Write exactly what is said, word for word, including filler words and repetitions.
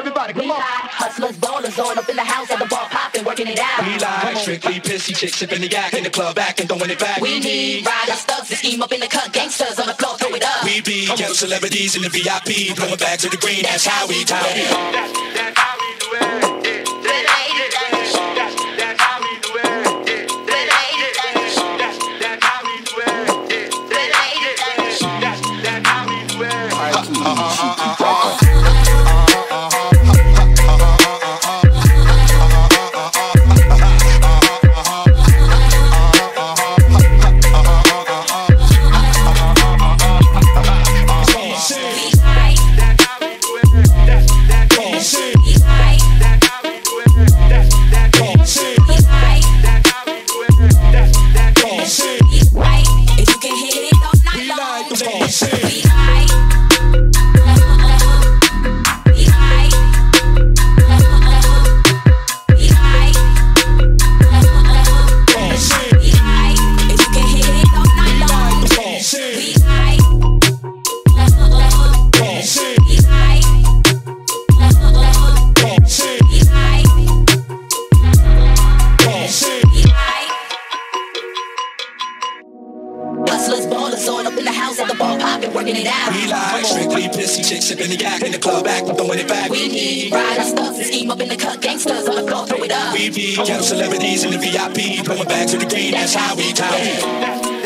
everybody, come on. Hustlers, ballers, all up in the house at the bar, popping, working it out. We like strictly pissy chicks, sipping the yak in the club, back and throwing it back. We need riders, thugs, to scheme up in the cut, gangsters on the floor, throw it up. We be ghetto celebrities in the V I P, blowing back to the green, that's how we do it. That's, that's how we do it. Hustlers, ballers, all up in the house at the bar, popping, working it out. We like strictly pissy chicks, sipping the yak in the club, back and throwing it back. We need riders, thugs, to scheme up in the cut, gangsters on the floor, throw it up. We be ghetto celebrities in the V I P, blowing back to the green, that's how we do it.